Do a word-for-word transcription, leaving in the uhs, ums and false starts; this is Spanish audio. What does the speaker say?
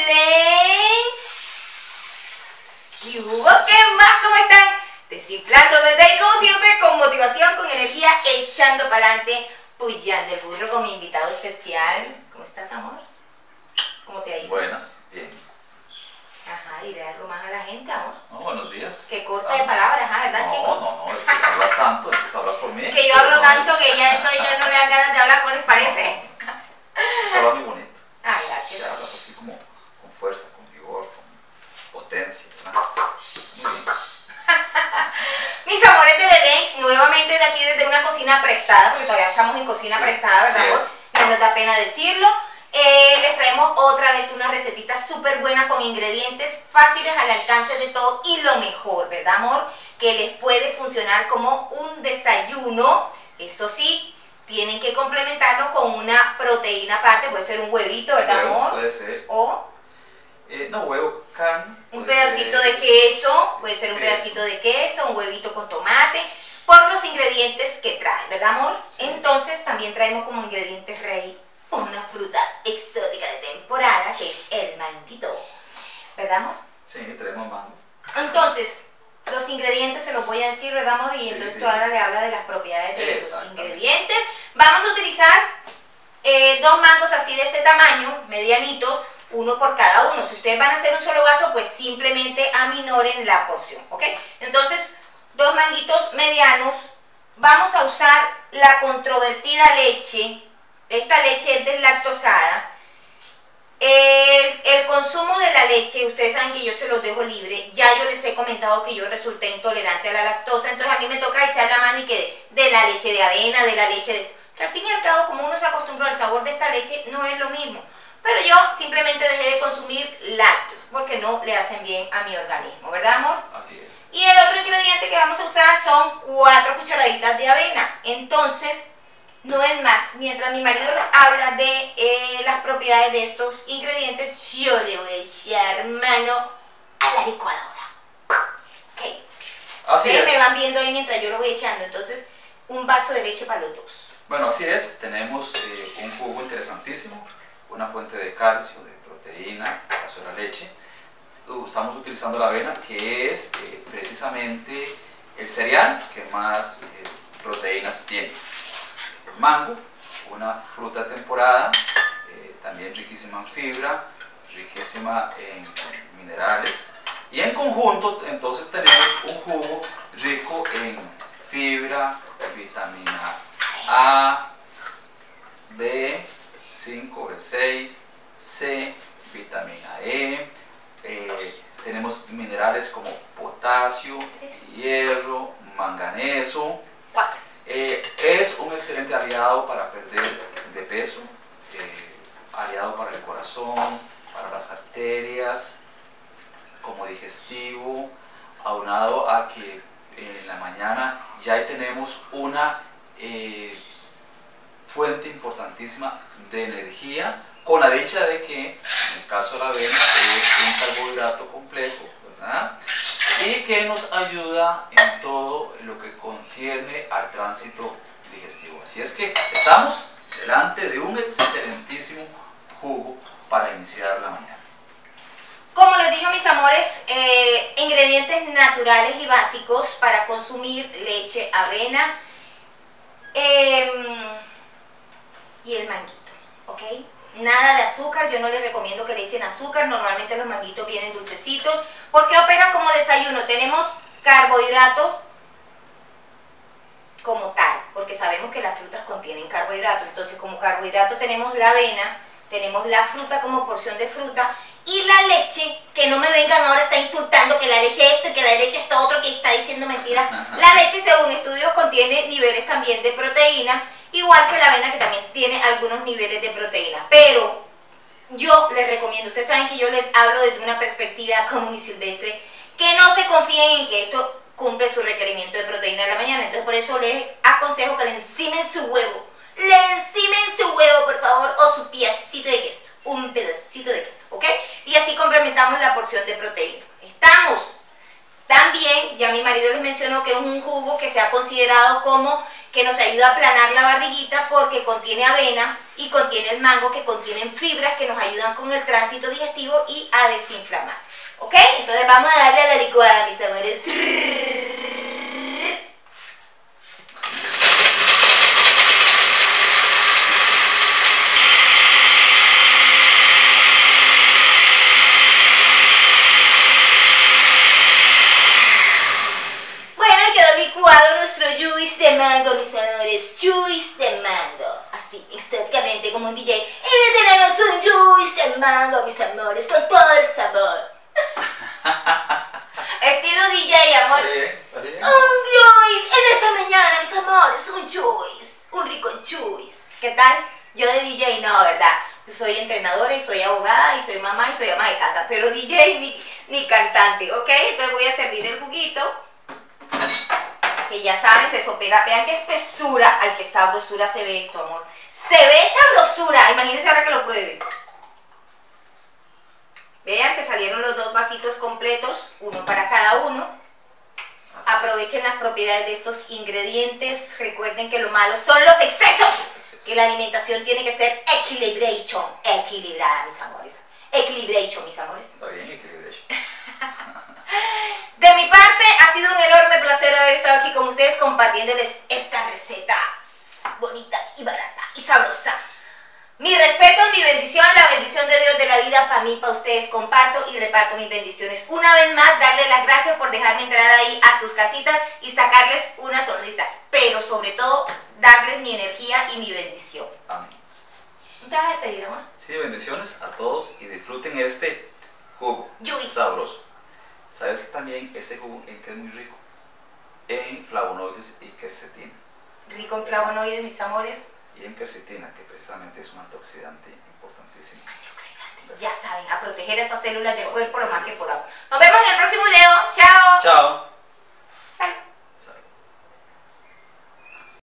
Belén. ¿Qué hubo? ¿Qué más? ¿Cómo están? Desinflándome de ahí como siempre, con motivación, con energía, echando para adelante, puyando el burro con mi invitado especial. ¿Cómo estás, amor? ¿Cómo te ha ido? Buenas, bien. Ajá, dile algo más a la gente, amor. No, buenos días. Que corta de palabras, ¿ah? ¿Verdad, no, chicos? No, no, no, es que hablas tanto, entonces hablas por mí. Es que yo hablo tanto que ya estoy, ya no le dan ganas de hablar, ¿cómo les parece? Es hablas muy bonito. Ah, gracias. O sea, hablas así como con fuerza, con vigor, con potencia, ¿verdad? Muy bien. Mis amores de Belén, nuevamente de aquí desde una cocina prestada, porque todavía estamos en cocina Sí, prestada, ¿verdad, así amor? es. No nos da pena decirlo. Eh, les traemos otra vez una recetita súper buena con ingredientes fáciles al alcance de todo y lo mejor, ¿verdad, amor? Que les puede funcionar como un desayuno. Eso sí, tienen que complementarlo con una proteína aparte, puede ser un huevito, ¿verdad, Huevo, amor? puede ser. O Eh, no, huevo, carne. un puede pedacito ser de queso, puede ser un queso. pedacito de queso, un huevito con tomate, por los ingredientes que trae, ¿verdad, amor? Sí. Entonces también traemos como ingredientes rey una fruta exótica de temporada, que es el manguito, ¿verdad, amor? Sí, tenemos mango. Entonces, los ingredientes se los voy a decir, ¿verdad, amor? Y Sí, entonces sí, tú ahora sí. le hablas de las propiedades de los Exactamente. ingredientes. Vamos a utilizar eh, dos mangos así de este tamaño, medianitos, uno por cada uno. Si ustedes van a hacer un solo vaso, pues simplemente aminoren la porción, ¿ok? Entonces, dos manguitos medianos. Vamos a usar la controvertida leche. Esta leche es deslactosada. El, el consumo de la leche, ustedes saben que yo se los dejo libre. Ya yo les he comentado que yo resulté intolerante a la lactosa, entonces a mí me toca echar la mano y que de, de la leche de avena, de la leche de... que al fin y al cabo, como uno se acostumbró al sabor de esta leche, no es lo mismo. Pero yo simplemente dejé de consumir lácteos, porque no le hacen bien a mi organismo, ¿verdad, amor? Así es. Y el otro ingrediente que vamos a usar son cuatro cucharaditas de avena. Entonces, no es más. Mientras mi marido les habla de eh, las propiedades de estos ingredientes, yo le voy a echar mano a la licuadora. ¿Ok? Así Ustedes es. me van viendo ahí mientras yo lo voy echando. Entonces, un vaso de leche para los dos. Bueno, así es. Tenemos eh, un jugo interesantísimo, una fuente de calcio, de proteína, en el caso de la leche. Uh, Estamos utilizando la avena, que es eh, precisamente el cereal que más eh, proteínas tiene. El mango, una fruta de temporada, eh, también riquísima en fibra, riquísima en minerales. Y en conjunto, entonces, tenemos un jugo rico en fibra, vitamina A, B, cinco, B seis, C, vitamina E, eh, tenemos minerales como potasio, hierro, manganeso. Cuatro. Eh, es un excelente aliado para perder de peso, eh, aliado para el corazón, para las arterias, como digestivo, aunado a que en la mañana ya tenemos una eh, fuente importantísima de energía, con la dicha de que en el caso de la avena es un carbohidrato complejo, ¿verdad? Y que nos ayuda en todo lo que concierne al tránsito digestivo. Así es que estamos delante de un excelentísimo jugo para iniciar la mañana. Como les dije, mis amores, eh, ingredientes naturales y básicos para consumir leche, avena eh, y el manguito, ¿ok? Nada de azúcar, yo no les recomiendo que le echen azúcar, normalmente los manguitos vienen dulcecitos, porque operan como desayuno. Tenemos carbohidratos como tal, porque sabemos que las frutas contienen carbohidratos, entonces como carbohidrato tenemos la avena, tenemos la fruta como porción de fruta, y la leche, que no me vengan ahora, está insultando que la leche esto y que la leche esto otro, que está diciendo mentiras. La leche, según estudios, contiene niveles también de proteína, igual que la avena, que también tiene algunos niveles de proteína. Pero yo les recomiendo, ustedes saben que yo les hablo desde una perspectiva común y silvestre, que no se confíen en que esto cumple su requerimiento de proteína en la mañana. Entonces por eso les aconsejo que le encimen su huevo. Le encimen su huevo, por favor, o su pedacito de queso. Un pedacito de queso, ¿ok? Y así complementamos la porción de proteína. Estamos. También, ya mi marido les mencionó que es un jugo que se ha considerado como que nos ayuda a aplanar la barriguita porque contiene avena, y contiene el mango, que contienen fibras que nos ayudan con el tránsito digestivo y a desinflamar. ¿Ok? Entonces vamos a darle a la licuada, mis amores. Licuado nuestro juice de mango, mis amores, juice de mango, así, exactamente como un D J. Y tenemos un juice de mango, mis amores, con todo el sabor. Estilo D J, amor. ¿Está bien? ¿Está bien? Un juice en esta mañana, mis amores, un juice, un rico juice. ¿Qué tal? Yo de D J no, ¿verdad? Soy entrenadora y soy abogada y soy mamá y soy ama de casa, pero D J ni, ni cantante, ¿ok? Entonces voy a servir el juguito. Que ya saben, de sopera, vean qué espesura, ay, qué sabrosura se ve esto, amor. Se ve sabrosura, imagínense ahora que lo prueben. Vean que salieron los dos vasitos completos, uno para cada uno. Aprovechen las propiedades de estos ingredientes. Recuerden que lo malo son los excesos, que la alimentación tiene que ser equilibration, equilibrada, mis amores. Equilibration, mis amores. Está bien, equilibration. De mi parte, ha sido un enorme placer haber estado aquí con ustedes compartiéndoles esta receta bonita y barata y sabrosa. Mi respeto, mi bendición, la bendición de Dios de la vida para mí, para ustedes. Comparto y reparto mis bendiciones. Una vez más, darles las gracias por dejarme entrar ahí a sus casitas y sacarles una sonrisa. Pero sobre todo, darles mi energía y mi bendición. Amén. ¿Te vas a despedir, amor? Sí, bendiciones a todos y disfruten este jugo Juice. sabroso. ¿Sabes que también este jugo en que es muy rico? En flavonoides y quercetina. Rico en flavonoides, mis amores. Y en quercetina, que precisamente es un antioxidante importantísimo. Antioxidante. Ya saben, a proteger esas células del cuerpo lo más que podamos. Nos vemos en el próximo video. Chao. Chao.